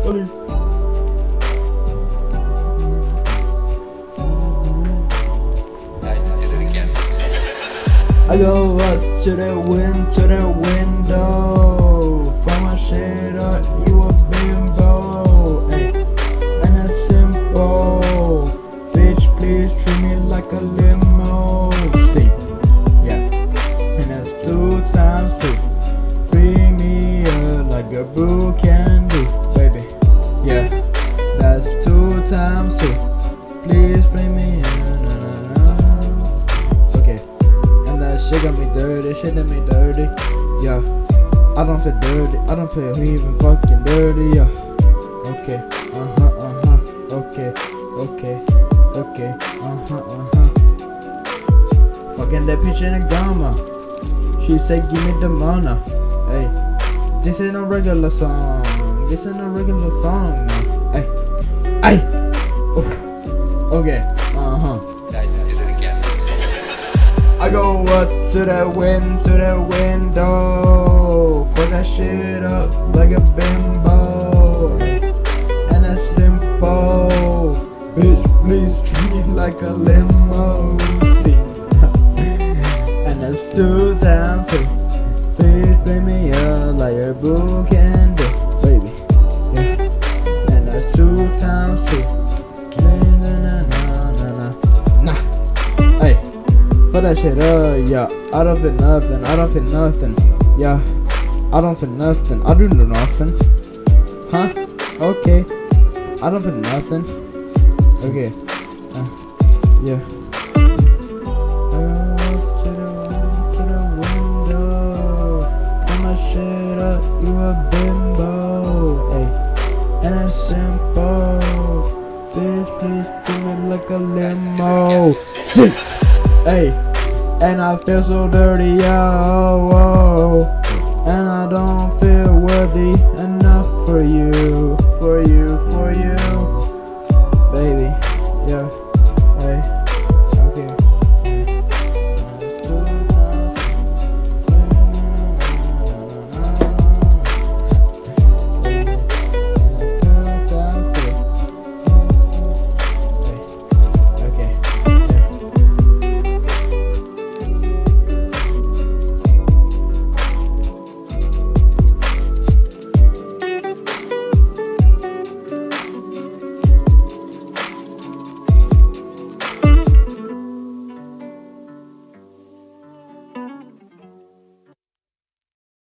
Ollie. I go up to the window, from my shit up, you a bimbo, ay, and it's simple, bitch, please treat me like a limo, see, yeah, and that's 2 times 2, bring me up like a boo can do, baby, yeah, that's 2 times 2, please bring me up. Shit got me dirty, shit got me dirty, yeah. I don't feel dirty, I don't feel even fucking dirty, yeah. Okay, okay, okay, okay, Fucking that bitch in the gamma. She said give me the mana. Hey, this ain't a regular song. This ain't a regular song, no. Hey, okay, I go up to the window, fuck that shit up like a bimbo, and it's simple, bitch, please treat me like a limo, see, and that's 2 times 2, please bring me up like your boo can do, baby, yeah, and that's 2 times 2. Put that shit up, yeah. I don't feel nothing, I don't feel nothing, yeah. I don't feel nothing, I do nothing, huh? Okay, I don't feel nothing, okay, yeah. To the window, put my shit up, you a bimbo, hey, and it's simple, bitch, please treat me like a limo, see. Hey, and I feel so dirty, yo.